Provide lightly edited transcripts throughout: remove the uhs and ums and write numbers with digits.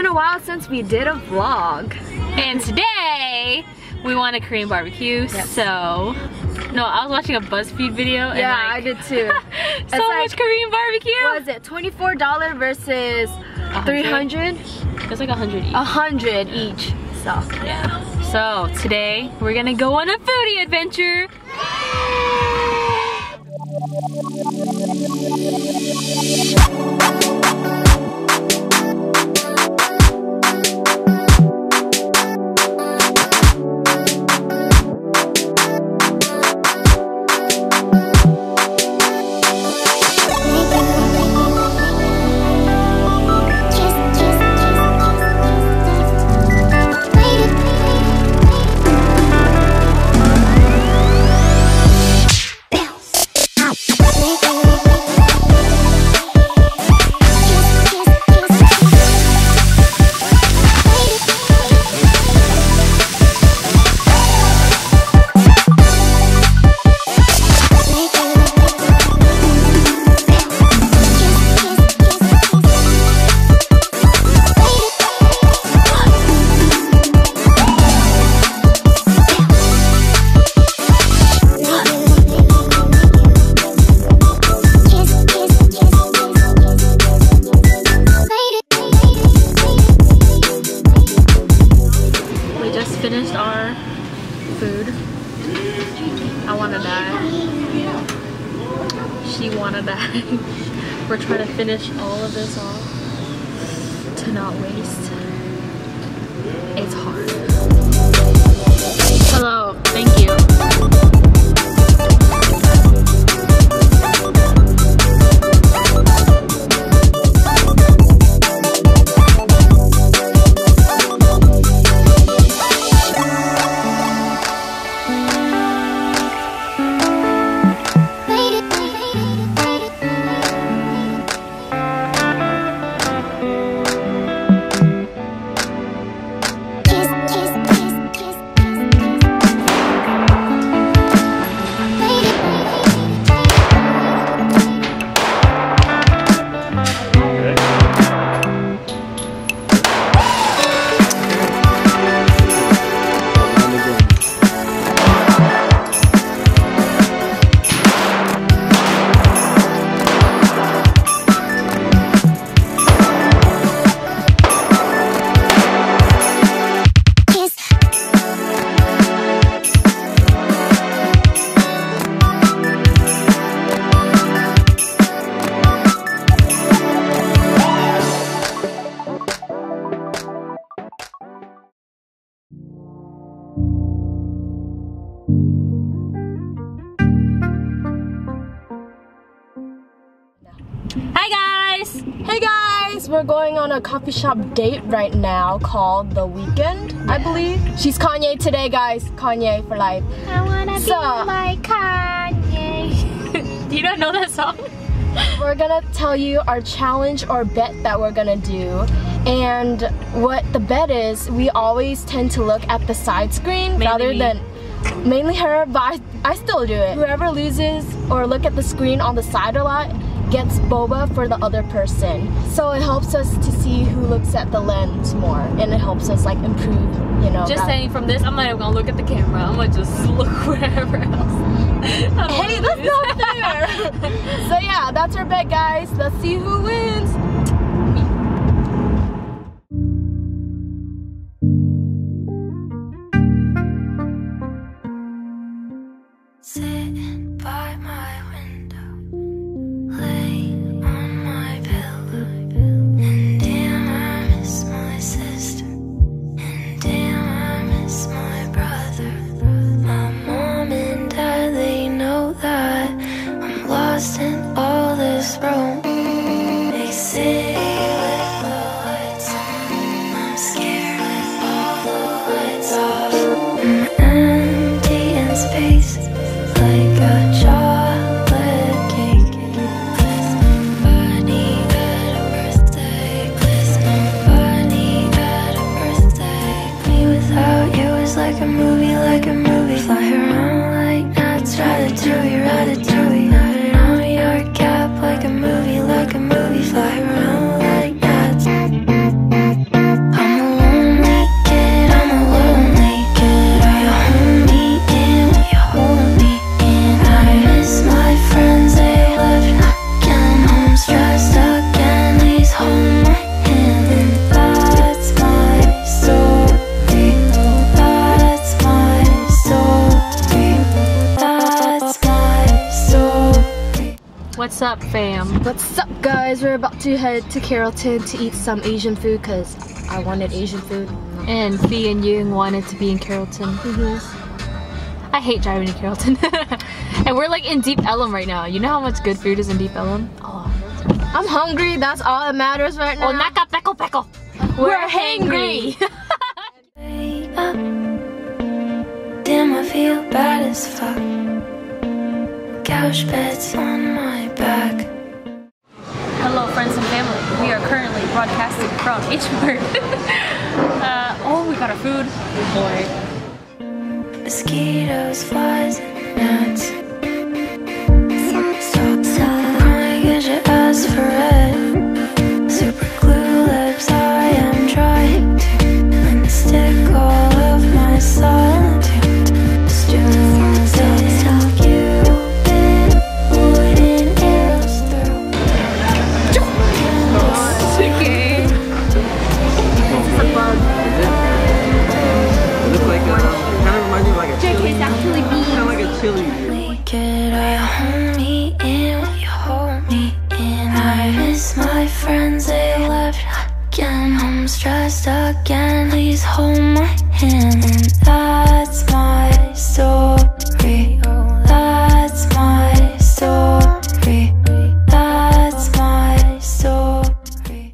a while since we did a vlog. And today, we want a Korean barbecue, so... No, I was watching a BuzzFeed video and yeah, like, I did too. so much Korean barbecue. What was it? $24 versus 300? It's like 100 each. 100 each. So yeah. So today we're gonna go on a foodie adventure. Finished our food. I wanna die. She wanna die. We're trying to finish all of this off to not waste. It's hard. Hello, thank you. Hi guys! Hey guys! We're going on a coffee shop date right now called The Weekend, I believe. She's Kanye today, guys. Kanye for life. I wanna be like Kanye. You don't know that song? We're gonna tell you our challenge or bet that we're gonna do. And what the bet is, we always tend to look at the side screen rather than mainly her, but I still do it. Whoever loses or look at the screen on the side a lot gets boba for the other person. So it helps us to see who looks at the lens more, and it helps us like improve, you know. Just saying, from this, I'm not even gonna look at the camera. I'm gonna just look wherever else. Hey, that's not fair. So yeah, that's our bet, guys. Let's see who wins. Sitting by my window, laying on my pillow, and damn I miss my sister, and damn I miss my brother. My mom and dad, they know that I'm lost in all this room. They say with the lights on, I'm scared with all the lights off. I'm empty in space, like a chocolate cake. With nobody at a birthday. With nobody at a birthday. Me without you is like a movie, like a movie. Fly around like gnats, ratatouille, ratatouille. Not an on your cap like a movie. What's up, fam? What's up, guys? We're about to head to Carrollton to eat some Asian food because I wanted Asian food. And Fee and Yung wanted to be in Carrollton. I hate driving to Carrollton. And we're like in Deep Ellum right now. You know how much good food is in Deep Ellum? Oh, I'm hungry. That's all that matters right now. oh naka peko peko. We're hangry. Wake up. Damn, I feel bad as fuck. Couch beds on my back. Hello, friends and family. We are currently broadcasting from H-Mart. Oh, we got our food. Boy. Mosquitoes, flies, and gnats. Stop crying, get your ass for it. Super glue lips, I am trying to unstick all of my solitude. Stones of Cupid, wooden arrows through. Could I hold me in? Will you hold me in? I miss my friends, they left again. I'm stressed again, please hold my hand. And that's my story. Oh, that's my story. That's my story.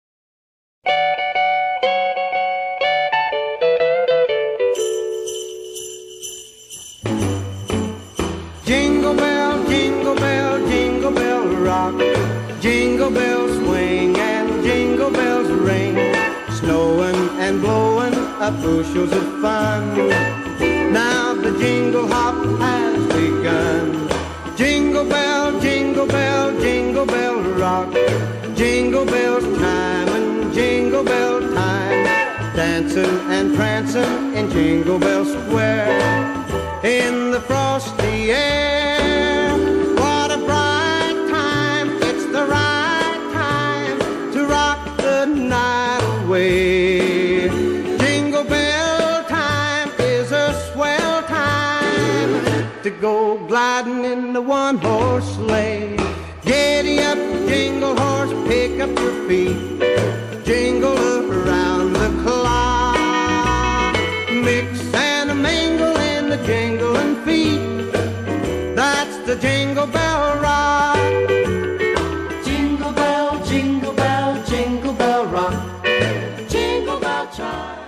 Jingle bell, jingle bell, jingle bell rock. Jingle bells swing and jingle bells ring. Snowing and blowing up bushels of fun. Now the jingle hop has begun. Jingle bell, jingle bell, jingle bell rock. Jingle bells time and jingle bell time. Dancing and prancing in Jingle Bell Square. In the frosty air, what a bright time. It's the right time to rock the night away. Jingle bell time is a swell time to go gliding in the one-horse sleigh. Giddy up, jingle horse, pick up your feet. Jingle around the clock. Mix and a mingle in the jingling feet. That's the Jingle Bell Rock. Jingle bell, jingle bell, jingle bell rock. Jingle bell chime.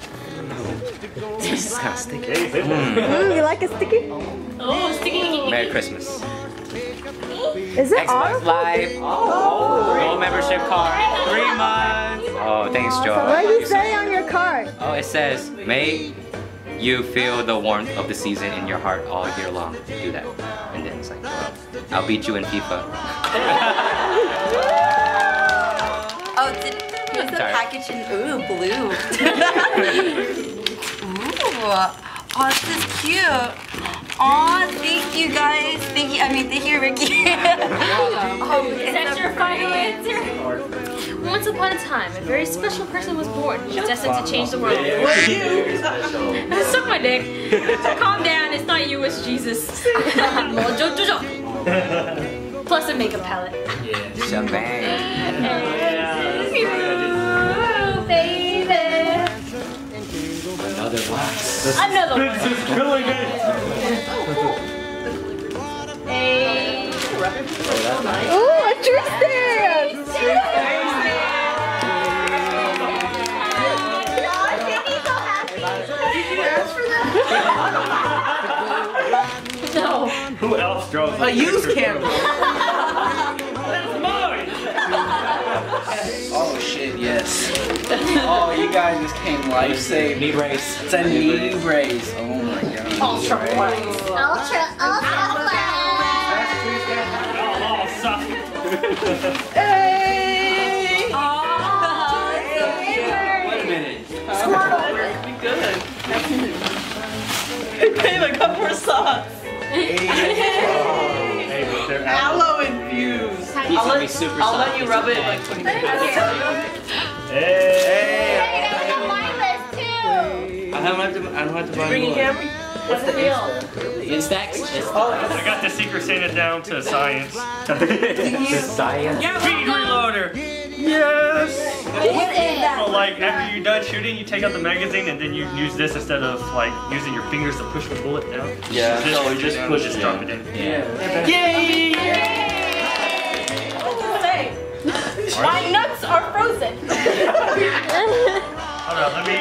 This is kind of sticky. You like it sticky? Oh, sticky. Merry Christmas. Is it Xbox Live. Gold membership card. 3 months. Oh, thanks, Joe. What do you say on your card? Oh, it says, may you feel the warmth of the season in your heart all year long. Do that. And then it's like, well, I'll beat you in FIFA. Oh, here's the package in blue. Ooh, oh, this is cute. Oh, thank you guys. Thank you. Thank you, Ricky. Oh, is that your final answer? Once upon a time, a very special person was born. He's destined to change the world. Suck my dick. Calm down. It's not you. It's Jesus. Plus a makeup palette. Shebang. Baby. Another box. Another one. This is really good. Hey. Ooh, a Tristan! No. Who else drove A used camera. That's mine! Oh shit, yes. Oh, you guys just came life-saving. Knee brace. It's a knee brace. Oh my god. Ultra wise. Oh, suck. Hey! Oh, Wait a minute. Squirtle. Be good. Hey, look up for socks. Hey, but they're Aloe infused. I'll let you rub it like 20 minutes. Hey! I don't have to buy more. Bring a camera? What's the real? Instax? I got the secret Santa down to science. Science. Speed reloader! Yes! So like after you're done shooting, you take out the magazine and then you use this instead of like using your fingers to push the bullet down. Yeah. So you just push, just drop it in. Yeah. Yay! My nuts are frozen. Hold on, let me.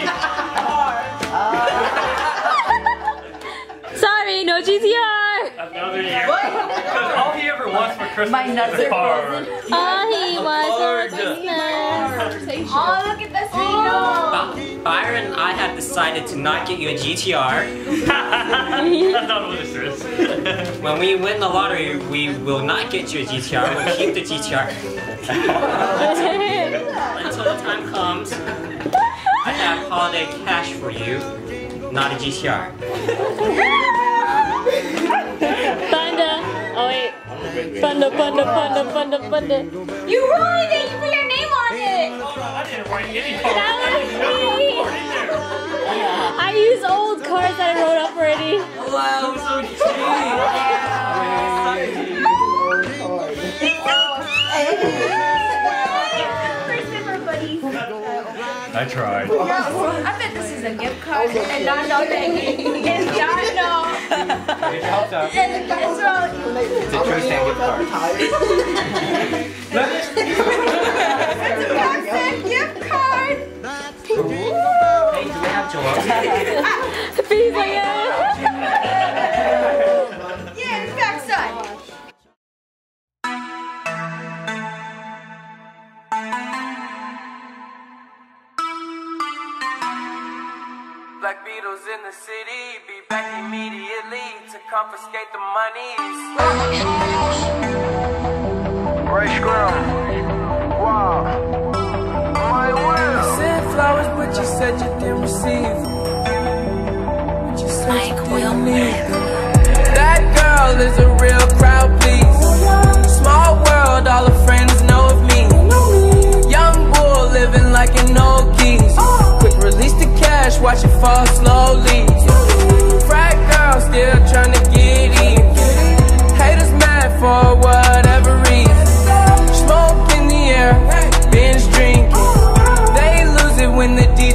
Sorry, no GTR. Another year. Because all he ever wants for Christmas My nuts is a are car. frozen. All he wants for Christmas. Oh, look at this video. Byron and I have decided to not get you a GTR. That's not what this is. When we win the lottery, we will not get you a GTR. We'll keep the GTR. Until the time comes, I have holiday cash for you, not a GTR. Panda. Oh wait. Panda. You ruined it. You put your name on it. I didn't write any car. That was me. I use old cards that I wrote up already. Wow, so I tried. I bet this is a gift card and not no thank you. And y'all know. It's a true stand gift card. It's a Pakistan gift card. Hey, do we have Joel? He's like, yeah. Yeah, it's backside. Black Beatles in the city, be back immediately to confiscate the monies. Ray Scrum, wow, my will. You sent flowers, but you said you didn't receive. But you said you didn't need them. That girl is a real crowd, please. Small world, all her friends know of me. Young bull living like an old geese. Quick release the cash, watch it fall slowly. Frat girl still trying to get in. Haters mad for whatever reason. Smoke in the air, binge drinking. They lose it when the